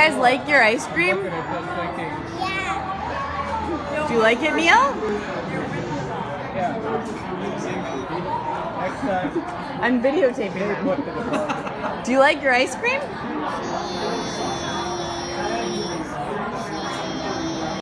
guys like your ice cream? Yeah. Do you like it, Neil? Yeah. Next time. I'm videotaping them. Do you like your ice cream?